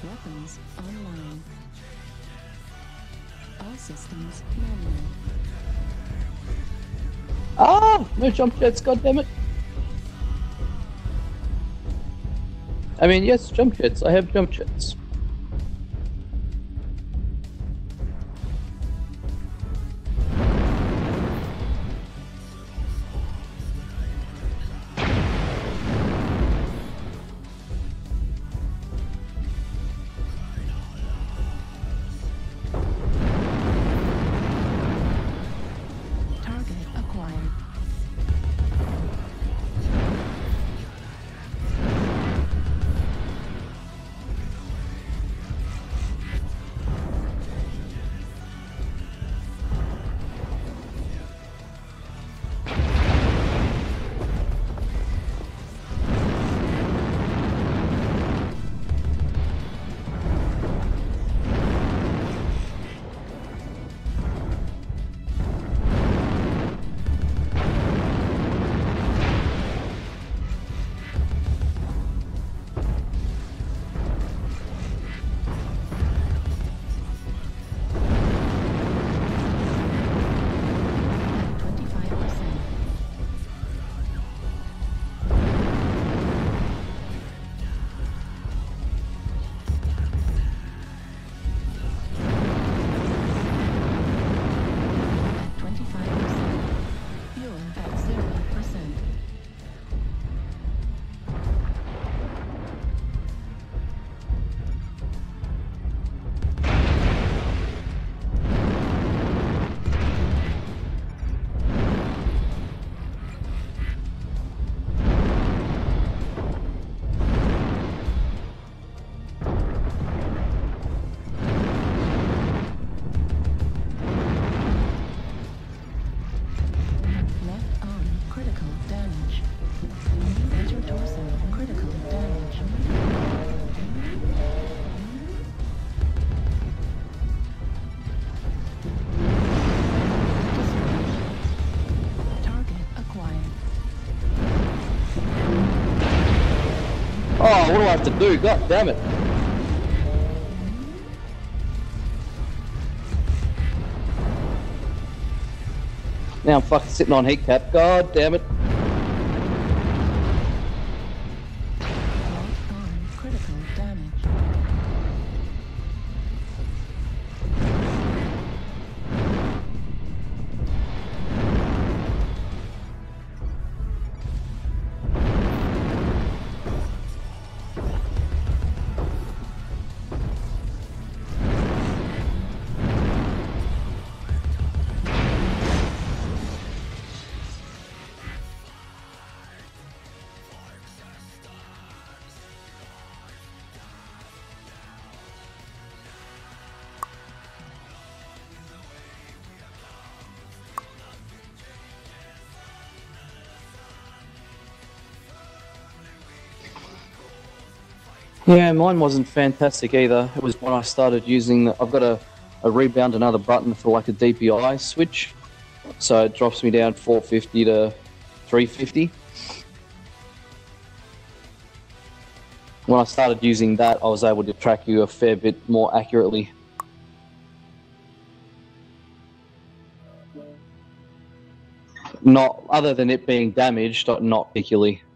Weapons online. All systems manual. Ah! No jump jets, goddammit. I mean, yes, jump jets. I have jump jets. Target acquired. Oh, what do I have to do? God damn it. Now I'm fucking sitting on heat cap. God damn it. Critical damage. Yeah, mine wasn't fantastic either. It was when I started using I've got a rebound another button for like a DPI switch. So it drops me down 450 to 350. When I started using that, I was able to track you a fair bit more accurately. Not other than it being damaged, not particularly.